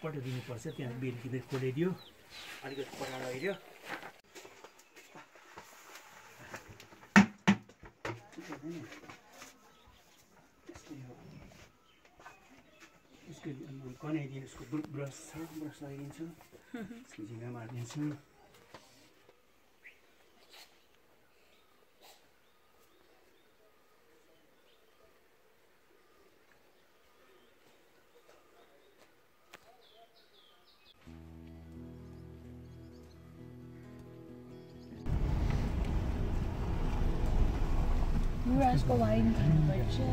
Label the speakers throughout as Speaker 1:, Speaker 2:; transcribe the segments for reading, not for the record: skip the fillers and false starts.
Speaker 1: पठाइदिनुपर्छ त्यहाँ बेलुकी खोलिदियो अलिकति पठाएर आइदियो यसको कनाइदिनु यसको ब्रस छ ब्रस लगाइदिन्छु यसको झिङ्गा मारिदिन्छु
Speaker 2: Rascal wine temperature.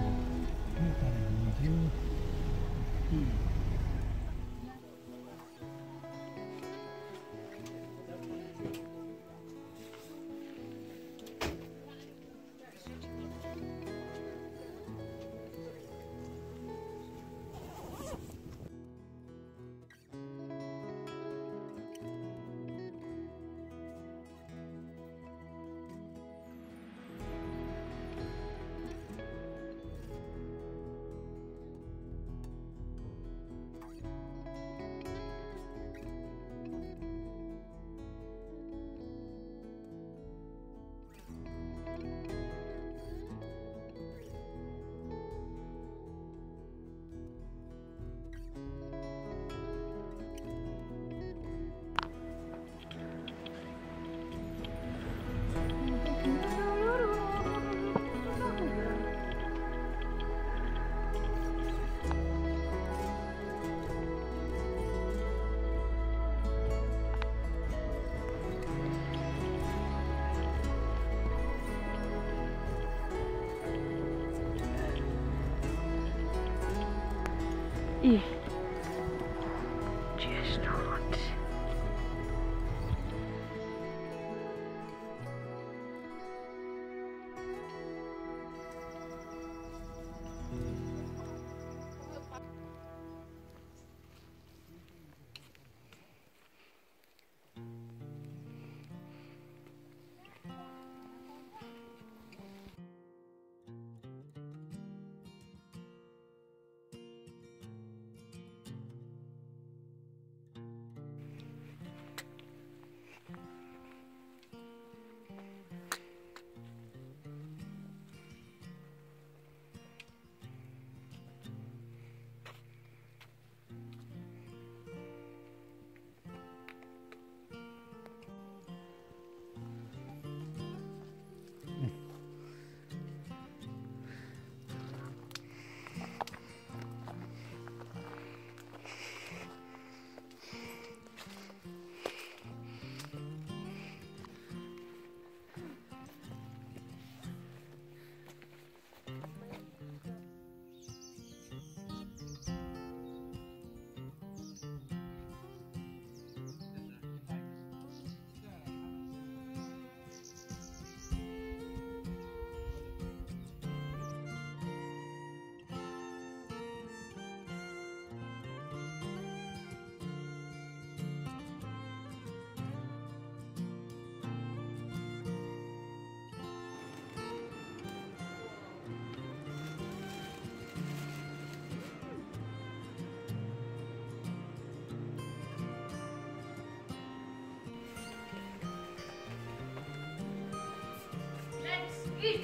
Speaker 2: Yeah. Just not. Eat!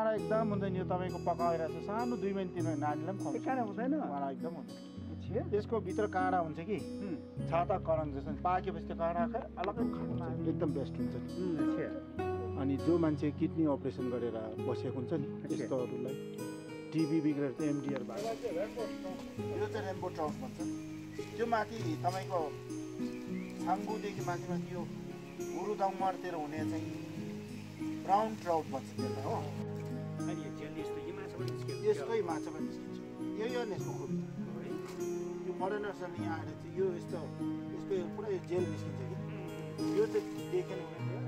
Speaker 3: काँडा एकदम हुँदैन यो तपाईँको पकाएर चाहिँ सानो 2 मिनेट 3 मिनेट नानीलाई पनि खुवाउँछ
Speaker 1: काँडा हुँदैन
Speaker 3: काँडा एकदम हुँदैन यसको भित्र काँडा हुन्छ कि छाता करङ जस्तो पाकेपछि त्यो काँडा अलग्गै खानु एकदम बेस्ट हुन्छ अनि जो मान्छे किडनी अपरेसन गरेर बसेको हुन्छ नि यस्तोहरूलाई टिबी बिग्रेर चाहिँ एमडिआर भएको यो चाहिँ रेनबो ट्राउट भन्छ त्यो माथि तपाईँको छाङ्गुदेखि माथि माथि यो गुरुदाङमारतिर हुने चाहिँ ब्राउन ट्राउट भन्छ त्यसलाई हो यस्तै माछा पनि निस्किन्छ यो यसको खुबी यो फरेनर्सहरूले यहाँ आएर चाहिँ यो यसको पुरै जेल निस्किन्छ कि यो चाहिँ देखेन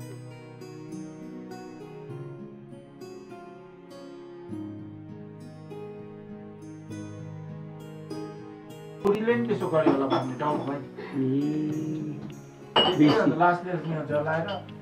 Speaker 3: पुरीले पनि त्यसो गर्यो होला भन्ने डाउट भयो लास्ट जलाएर